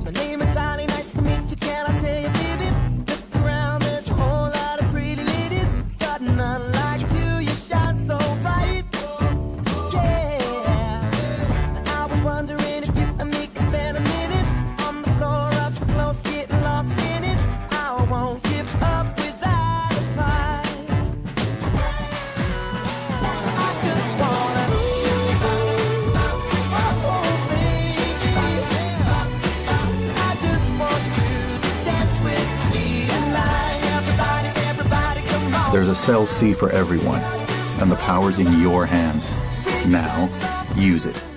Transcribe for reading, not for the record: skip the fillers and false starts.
My name is Sally, nice to meet you, can I tell you, baby? Look around, there's a whole lot of pretty ladies. Got none like you, you shine so bright. Yeah, I was wondering if you and me could spend a minute on the floor up close, getting lost in it. I won't give up without a fight. I just wanna, oh baby, I just want you to dance with me tonight. Everybody, everybody, come on. There's a cell C for everyone, and the power's in your hands. Now, use it.